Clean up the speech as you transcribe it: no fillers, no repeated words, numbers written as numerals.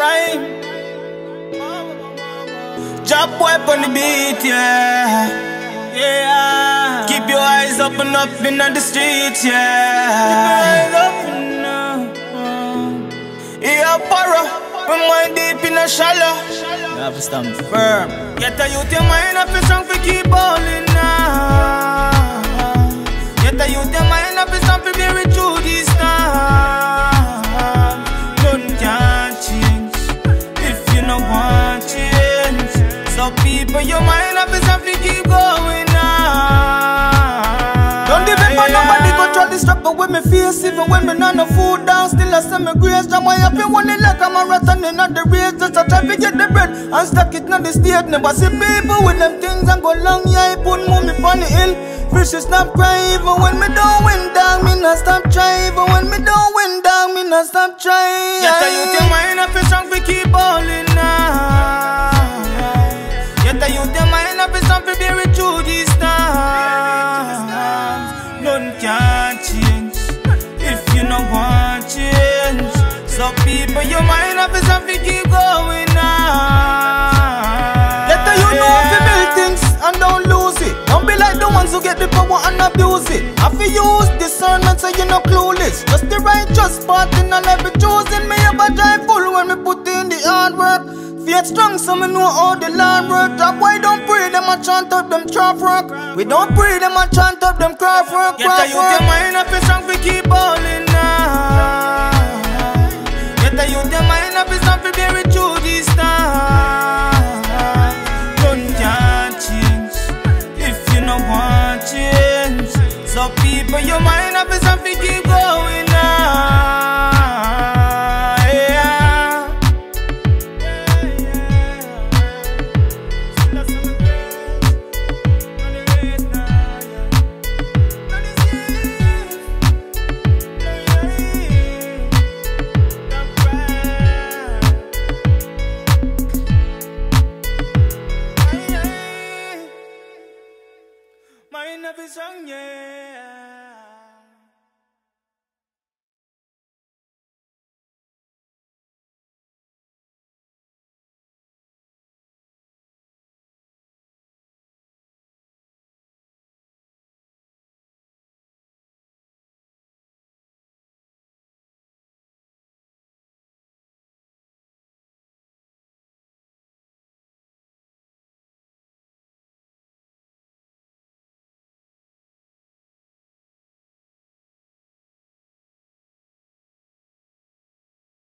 Prime. Job boy on the beat, yeah. Yeah. Keep your eyes up and up in the streets, yeah. Keep your eyes up and up. Yeah, para. My mind deep in a shallow. You have to stand firm. Get a youth your mind up and strong for keep balling now. Get a youth your mind up and strong for bearing through these times. None can change if you no want change. So people your mind up and strong for keep going now. Don't depend on nobody go try to strap away me face. Even when me not no food down, still I send me grace. Jam I up in one like a marathon in the race. Just a try to get the bread and stack it on the state. Never see people with them things and go long, yeah, I put money on the hill. Fishes stop crying, even when me don't win down, me not stop trying. Even when me don't win down, me not stop trying. Get a youth your mind up and strong for keep balling now. Get a youth your mind up and strong for bearing through these times. None can change if you no want change. So people your mind up and strong for keep going now. Get a youth know if you build things and don't lose it. Don't be like the ones who get the power and abuse it. Have to use discernment so you no clueless. Just the righteous part in a life be choosing. Me have a drive full when me put in the hard work. Faith strong so me know how the Lord work. That why don't pray them a chant up them craft work. We don't pray them a chant up them craft work. Get a youth your mind up and strong for keep balling now. Get a youth your mind up and strong for bearing through these times. None can change if you no want change. So people your mind up and strong for keep